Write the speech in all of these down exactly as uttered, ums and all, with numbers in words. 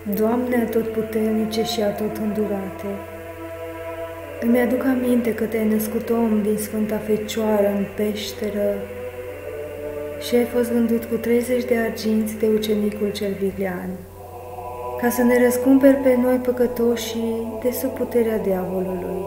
Doamne atotputernice și atotîndurate, îmi aduc aminte că te-ai născut om din Sfânta Fecioară în peșteră și ai fost vândut cu treizeci de arginți de ucenicul cel viglean, ca să ne răscumperi pe noi păcătoșii de sub puterea diavolului.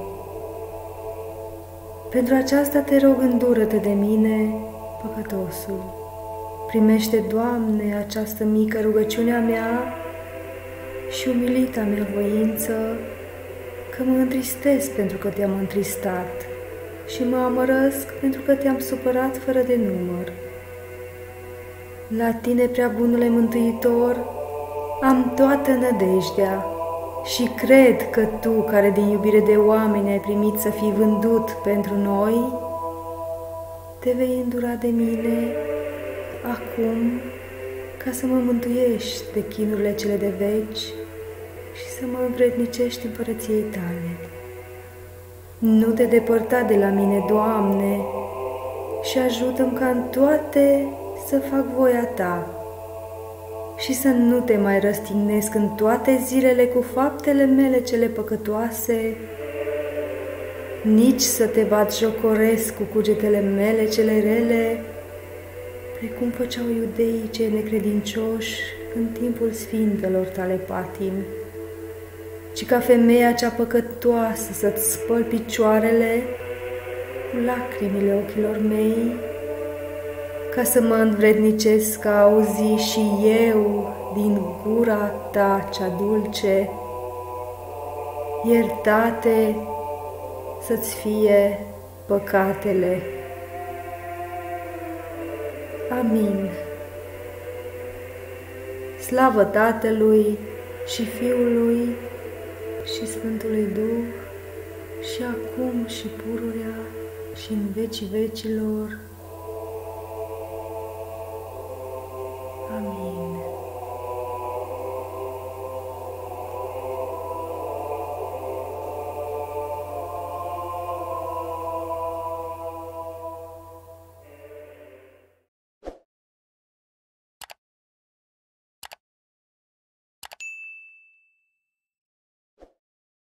Pentru aceasta te rog, îndură-te de mine, păcătosul. Primește, Doamne, această mică rugăciune a mea și umilita mea voință, că mă întristez pentru că te-am întristat și mă amărăsc pentru că te-am supărat fără de număr. La tine, prea bunule Mântuitor, am toată nădejdea și cred că tu, care din iubire de oameni ai primit să fii vândut pentru noi, te vei îndura de mine acum ca să mă mântuiești de chinurile cele de veci și să mă învrednicești împărăției tale. Nu te depărta de la mine, Doamne, și ajută-mi ca în toate să fac voia ta și să nu te mai răstignesc în toate zilele cu faptele mele cele păcătoase, nici să te batjocoresc cu cugetele mele cele rele, precum făceau iudeii cei necredincioși în timpul sfintelor tale patimi, ci ca femeia cea păcătoasă să-ți spăl picioarele cu lacrimile ochilor mei, ca să mă învrednicesc a auzi și eu din gura ta cea dulce, iertate să-ți fie păcatele. Amin. Slavă Tatălui și Fiului și Sfântului Duh, și acum și pururea și în vecii vecilor.